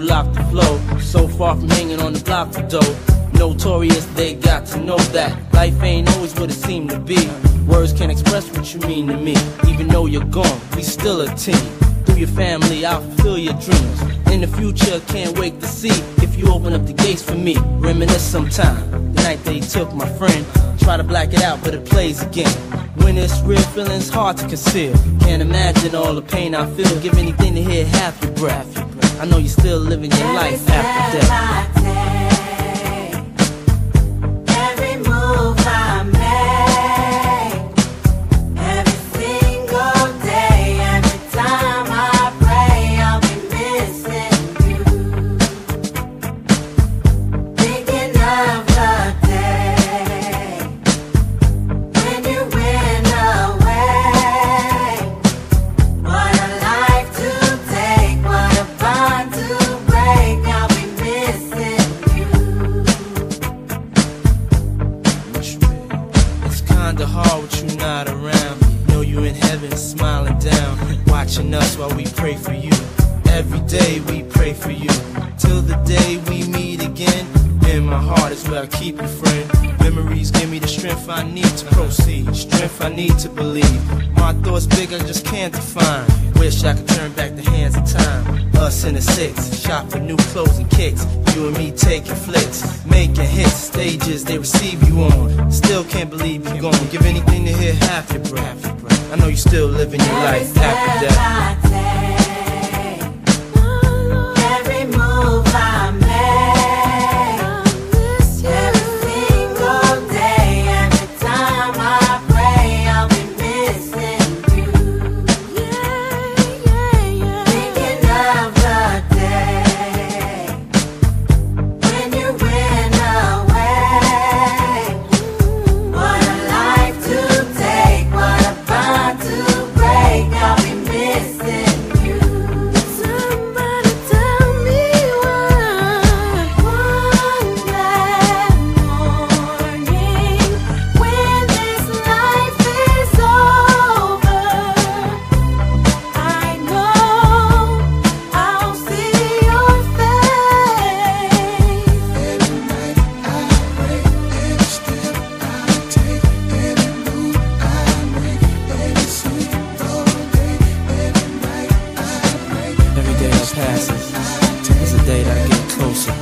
lock the flow. So far from hanging on the block for dough. Notorious, they got to know that life ain't always what it seemed to be. Words can't express what you mean to me. Even though you're gone, we still a team. Through your family, I'll fulfill your dreams. In the future, can't wait to see if you open up the gates for me. Reminisce sometime, the night they took my friend. Try to black it out, but it plays again. When it's real, feeling's hard to conceal. Can't imagine all the pain I feel. Give anything to hear half your breath. I know you're still living your life after death. Kinda hard with you not around. Know you in heaven smiling down, watching us while we pray for you. Every day we pray for you, till the day we meet again. In my heart is where I keep you, friend. Memories give me the strength I need to proceed, strength I need to believe. My thoughts big, I just can't define. Wish I could turn back the hands of time. Us in the six, shop for new clothes and kicks. You and me taking flicks, making hits, stages they receive you on. Still can't believe you're gone. Give anything to hear half your breath. I know you still living your life after death. Passes, it's a day that I get closer.